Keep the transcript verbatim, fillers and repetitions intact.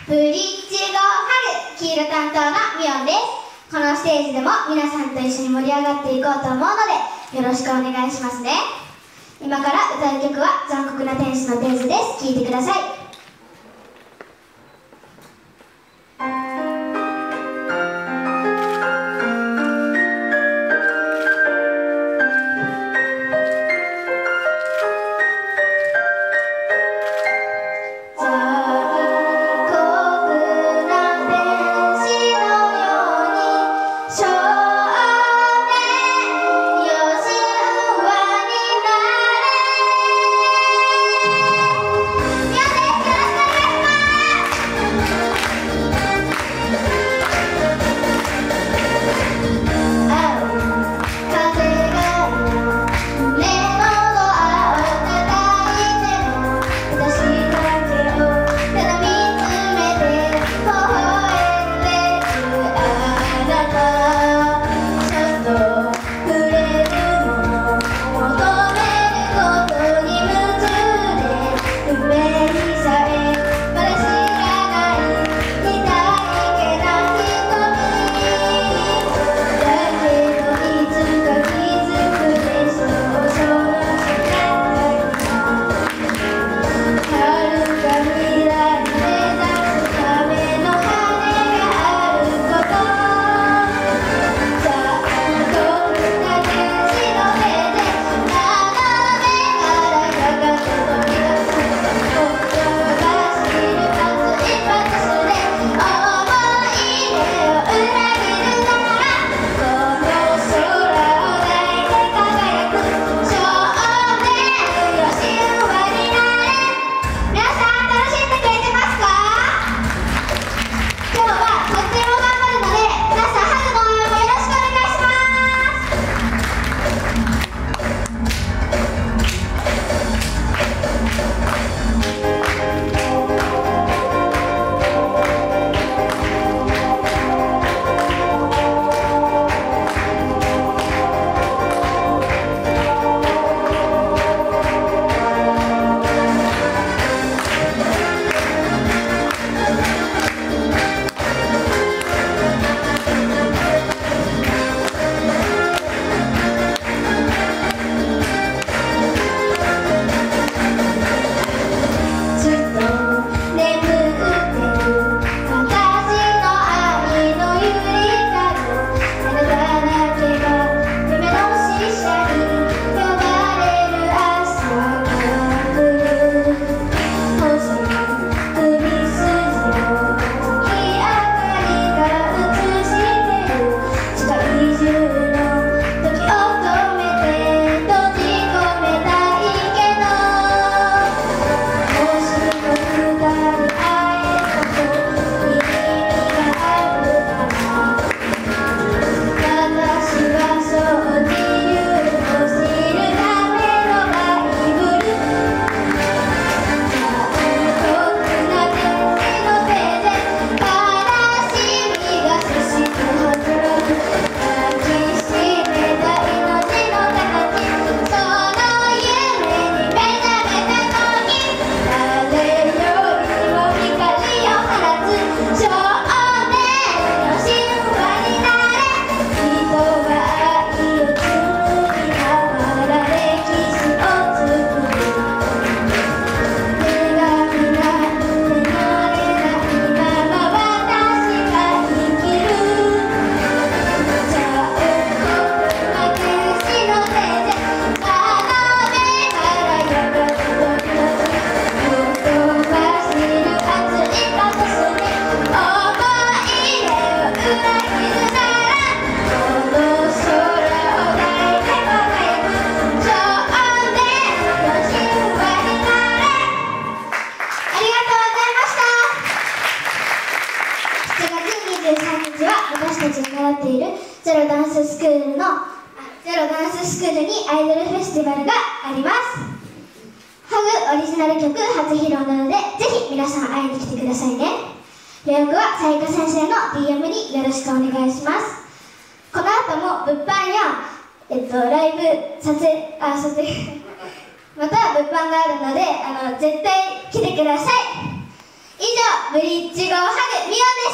ブリッジゴーハグ黄色担当のミオンです。このステージでも皆さんと一緒に盛り上がっていこうと思うのでよろしくお願いしますね。今から歌う曲は残酷な天使のテーゼです。聴いてください。私たちが習っているゼロダンススクールのゼロダンススクールにアイドルフェスティバルがあります。ハグオリジナル曲初披露なのでぜひ皆さん会いに来てくださいね。予約はさやか先生の ディーエム によろしくお願いします。この後も物販や、えっと、ライブ撮影あ撮影また物販があるのであの絶対来てください。以上ブリッちごハグみおで